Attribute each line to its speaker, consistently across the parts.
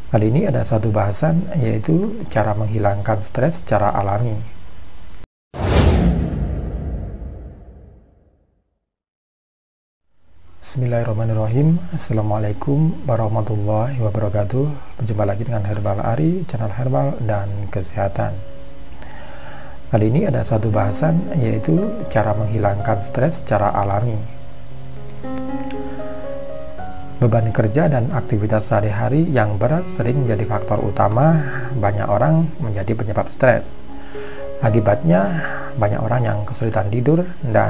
Speaker 1: Kali ini ada satu bahasan, yaitu cara menghilangkan stres secara alami. Bismillahirrahmanirrahim. Assalamualaikum warahmatullahi wabarakatuh. Berjumpa lagi dengan Herbal Ari, channel herbal dan kesehatan. Kali ini ada satu bahasan, yaitu cara menghilangkan stres secara alami. Beban kerja dan aktivitas sehari-hari yang berat sering menjadi faktor utama banyak orang menjadi penyebab stres. Akibatnya, banyak orang yang kesulitan tidur dan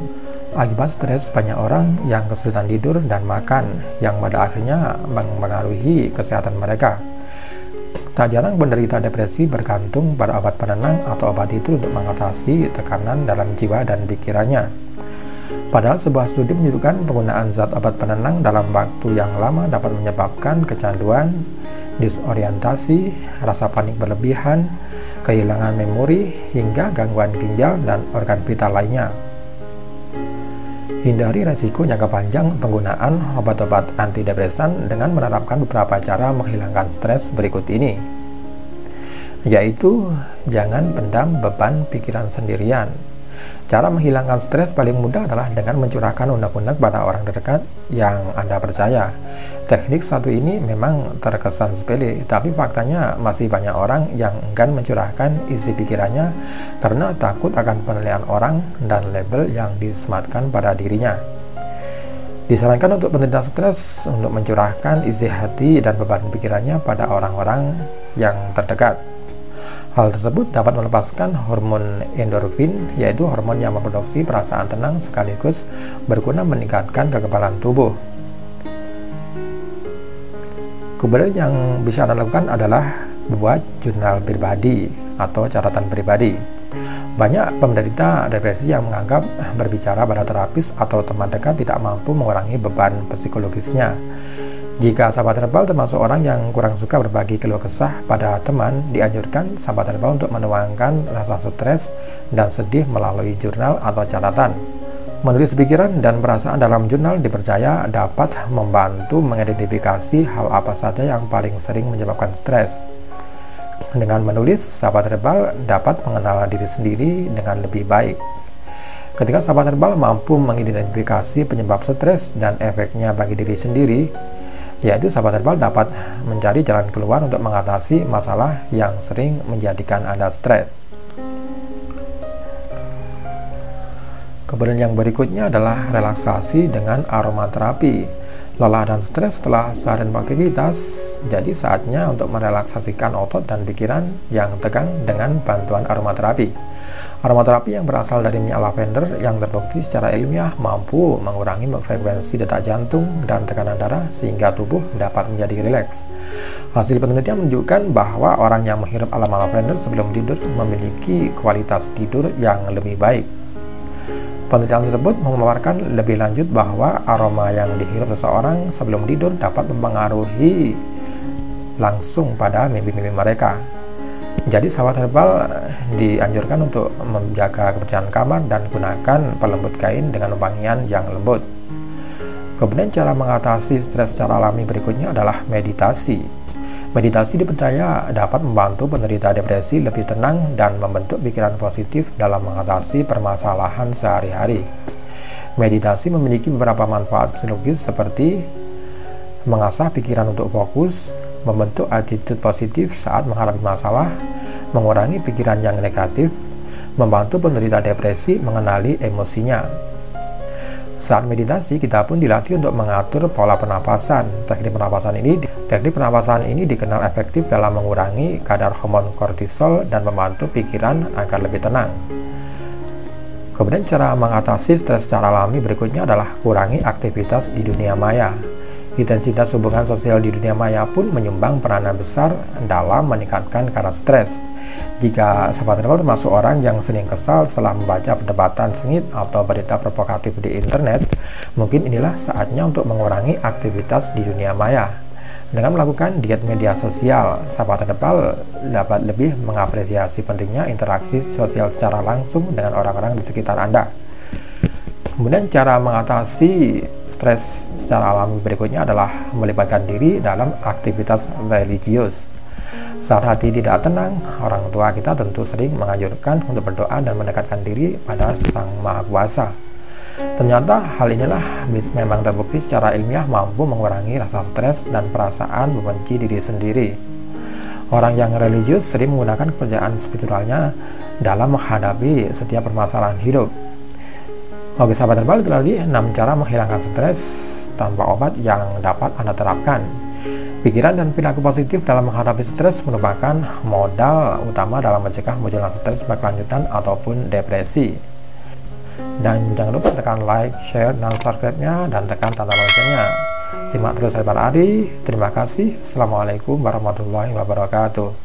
Speaker 1: makan yang pada akhirnya mempengaruhi kesehatan mereka. Tak jarang penderita depresi bergantung pada obat penenang atau obat tidur untuk mengatasi tekanan dalam jiwa dan pikirannya. Padahal sebuah studi menunjukkan penggunaan zat obat penenang dalam waktu yang lama dapat menyebabkan kecanduan, disorientasi, rasa panik berlebihan, kehilangan memori, hingga gangguan ginjal dan organ vital lainnya. Hindari resiko jangka panjang penggunaan obat-obat antidepresan dengan menerapkan beberapa cara menghilangkan stres berikut ini, yaitu jangan pendam beban pikiran sendirian. Cara menghilangkan stres paling mudah adalah dengan mencurahkan unek-unek pada orang terdekat yang Anda percaya. Teknik satu ini memang terkesan sepele, tapi faktanya masih banyak orang yang enggan mencurahkan isi pikirannya karena takut akan penilaian orang dan label yang disematkan pada dirinya. Disarankan untuk penderita stres untuk mencurahkan isi hati dan beban pikirannya pada orang-orang yang terdekat. Hal tersebut dapat melepaskan hormon endorfin, yaitu hormon yang memproduksi perasaan tenang sekaligus berguna meningkatkan kekebalan tubuh. Kemudian yang bisa Anda lakukan adalah membuat jurnal pribadi atau catatan pribadi. Banyak penderita depresi yang menganggap berbicara pada terapis atau teman dekat tidak mampu mengurangi beban psikologisnya. Jika sahabat herbal termasuk orang yang kurang suka berbagi keluh kesah pada teman, dianjurkan sahabat herbal untuk menuangkan rasa stres dan sedih melalui jurnal atau catatan. Menulis pikiran dan perasaan dalam jurnal dipercaya dapat membantu mengidentifikasi hal apa saja yang paling sering menyebabkan stres. Dengan menulis, sahabat herbal dapat mengenal diri sendiri dengan lebih baik. Ketika sahabat herbal mampu mengidentifikasi penyebab stres dan efeknya bagi diri sendiri, yaitu sahabat herbal dapat mencari jalan keluar untuk mengatasi masalah yang sering menjadikan Anda stres. Kemudian yang berikutnya adalah relaksasi dengan aromaterapi. Lelah dan stres setelah seharian beraktivitas, jadi saatnya untuk merelaksasikan otot dan pikiran yang tegang dengan bantuan aromaterapi. Aromaterapi yang berasal dari minyak lavender yang terbukti secara ilmiah mampu mengurangi frekuensi detak jantung dan tekanan darah sehingga tubuh dapat menjadi rileks. Hasil penelitian menunjukkan bahwa orang yang menghirup aroma lavender sebelum tidur memiliki kualitas tidur yang lebih baik. Penelitian tersebut memaparkan lebih lanjut bahwa aroma yang dihirup seseorang sebelum tidur dapat mempengaruhi langsung pada mimpi-mimpi mereka. Jadi sahabat herbal dianjurkan untuk menjaga kebersihan kamar dan gunakan pelembut kain dengan wangian yang lembut. Kemudian cara mengatasi stres secara alami berikutnya adalah meditasi. Meditasi dipercaya dapat membantu penderita depresi lebih tenang dan membentuk pikiran positif dalam mengatasi permasalahan sehari-hari. Meditasi memiliki beberapa manfaat psikologis seperti mengasah pikiran untuk fokus, membentuk attitude positif saat menghadapi masalah, mengurangi pikiran yang negatif, membantu penderita depresi mengenali emosinya. Saat meditasi, kita pun dilatih untuk mengatur pola pernapasan. Teknik pernapasan ini dikenal efektif dalam mengurangi kadar hormon kortisol dan membantu pikiran agar lebih tenang. Kemudian cara mengatasi stres secara alami berikutnya adalah kurangi aktivitas di dunia maya. Intensitas hubungan sosial di dunia maya pun menyumbang peranan besar dalam meningkatkan kadar stres. Jika sahabat herbal termasuk orang yang sering kesal setelah membaca perdebatan sengit atau berita provokatif di internet, mungkin inilah saatnya untuk mengurangi aktivitas di dunia maya. Dengan melakukan diet media sosial, sahabat herbal dapat lebih mengapresiasi pentingnya interaksi sosial secara langsung dengan orang-orang di sekitar Anda. Kemudian cara mengatasi stres secara alami berikutnya adalah melibatkan diri dalam aktivitas religius. Saat hati tidak tenang, orang tua kita tentu sering menganjurkan untuk berdoa dan mendekatkan diri pada Sang Maha Kuasa. Ternyata hal inilah memang terbukti secara ilmiah mampu mengurangi rasa stres dan perasaan membenci diri sendiri. Orang yang religius sering menggunakan kepercayaan spiritualnya dalam menghadapi setiap permasalahan hidup. Oke sahabat herbal, itu tadi 6 cara menghilangkan stres tanpa obat yang dapat Anda terapkan. Pikiran dan perilaku positif dalam menghadapi stres merupakan modal utama dalam mencegah munculnya stres berkelanjutan ataupun depresi. Dan jangan lupa tekan like, share, dan subscribe-nya, dan tekan tanda loncengnya. Simak terus Herbal Ari. Terima kasih. Assalamualaikum warahmatullahi wabarakatuh.